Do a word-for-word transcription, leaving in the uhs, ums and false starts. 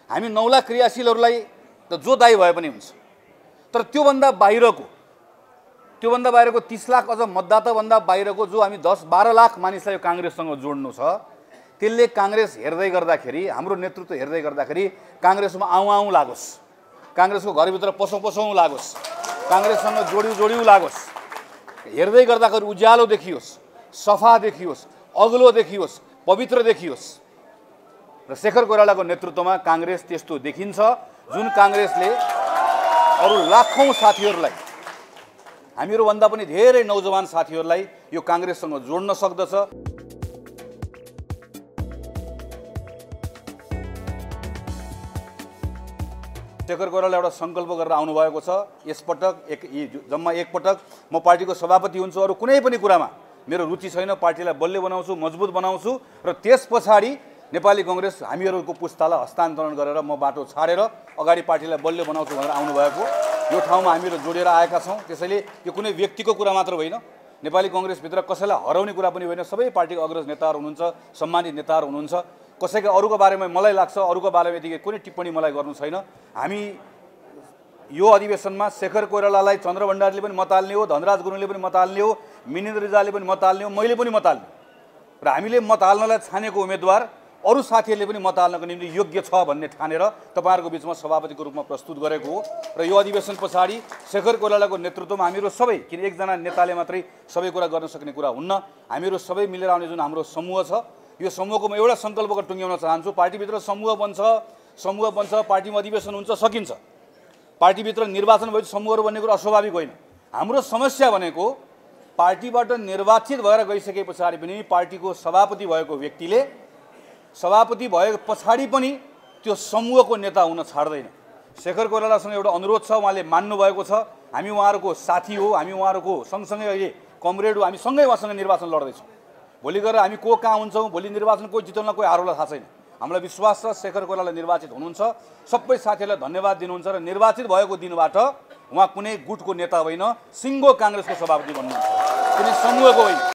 हामी नौ लाख क्रियाशीलहरूलाई त जो दायी भए पनि हुन्छ, तर त्योभन्दा बाहिरको त्योभन्दा बाहिरको तीस लाख अझ मतदाताभन्दा बाहिरको जो हामी दस बाह्र लाख मानिसलाई काङ्ग्रेससँग जोड्नु छ, त्यसले काङ्ग्रेस हेर्दै गर्दाखेरि, हाम्रो नेतृत्व हेर्दै गर्दाखेरि काङ्ग्रेसमा आउँ आउँ लागोस्, काङ्ग्रेसको घरभित्र पसौँ पसौँ लागोस्, काङ्ग्रेससँग जोडिउ जोडिउ लागोस्, हेर्दै गर्दाखेरि उज्यालो देखियोस्, सफा देखियोस्, अग्लो देखियोस्, पवित्र देखियोस्। र शेखर कोइरालाको नेतृत्वमा काङ्ग्रेस त्यस्तो देखिन्छ, जुन काङ्ग्रेसले अरू लाखौँ साथीहरूलाई, हामीहरूभन्दा पनि धेरै नौजवान साथीहरूलाई यो काङ्ग्रेससँग जोड्न सक्दछ। शेखर कोइराला एउटा सङ्कल्प गरेर आउनुभएको छ, यसपटक एक जम्मा एकपटक म पार्टीको सभापति हुन्छु, अरू कुनै पनि कुरामा मेरो रुचि छैन, पार्टीलाई बलियो बनाउँछु, मजबुत बनाउँछु र त्यस पछाडि नेपाली कङ्ग्रेस हामीहरूको पुस्तालाई हस्तान्तरण गरेर म बाटो छाडेर अगाडि पार्टीलाई बलियो बनाउँछु भनेर आउनुभएको यो ठाउँमा हामीहरू जोडेर आएका छौँ। त्यसैले यो कुनै व्यक्तिको कुरा मात्र होइन, नेपाली कङ्ग्रेसभित्र कसैलाई हराउने कुरा पनि होइन, सबै पार्टीको अग्रज नेताहरू हुनुहुन्छ, सम्मानित नेताहरू हुनुहुन्छ। कसैको अरूको बारेमा मलाई लाग्छ अरूको बारेमा यतिकै कुनै टिप्पणी मलाई गर्नु छैन। हामी यो अधिवेशनमा शेखर कोइरालालाई चन्द्र भण्डारीले पनि मत हाल्ने हो, धनराज गुरुङले पनि मत हाल्ने हो, मिनेन्द्र रिजालले पनि मत हाल्ने हो, मैले पनि मत हाल्ने र हामीले मत हाल्नलाई छानेको उम्मेदवार अरू साथीहरूले पनि मत हाल्नको निम्ति योग्य छ भन्ने ठानेर तपाईँहरूको बिचमा सभापतिको रूपमा प्रस्तुत गरेको हो। र यो अधिवेशन पछाडि शेखर कोइरालाको नेतृत्वमा हामीहरू सबै, किन एकजना नेताले मात्रै सबै कुरा गर्न सक्ने कुरा हुन्न, हामीहरू सबै मिलेर आउने जुन हाम्रो समूह छ, यो समूहको म एउटा सङ्कल्पको टुङ्ग्याउन चाहन्छु। पार्टीभित्र समूह बन्छ, समूह बन्छ, पार्टीमा अधिवेशन हुन्छ, सकिन्छ। पार्टीभित्र निर्वाचन भएपछि समूहहरू बन्ने कुरो अस्वाभाविक होइन। हाम्रो समस्या भनेको पार्टीबाट निर्वाचित भएर गइसके पछाडि पनि पार्टीको सभापति भएको व्यक्तिले सभापति भए पछाडि पनि त्यो समूहको नेता हुन छाड्दैन। शेखर कोइरालासँग एउटा अनुरोध छ, उहाँले मान्नुभएको छ, हामी उहाँहरूको साथी हो, हामी उहाँहरूको सँगसँगै अहिले कमरेड हो, हामी सँगै उहाँसँग निर्वाचन लड्दैछौँ। भोलि गएर हामी को कहाँ हुन्छौँ, भोलि निर्वाचन कोही जितौँला कोही हारौँला थाहा छैन। हामीलाई विश्वास छ शेखर कोइराला निर्वाचित हुनुहुन्छ, सबै साथीहरूलाई धन्यवाद दिनुहुन्छ र निर्वाचित भएको दिनबाट उहाँ कुनै गुटको नेता होइन, सिङ्गो काङ्ग्रेसको सभापति बन्नुहुन्छ, कुनै समूहको होइन।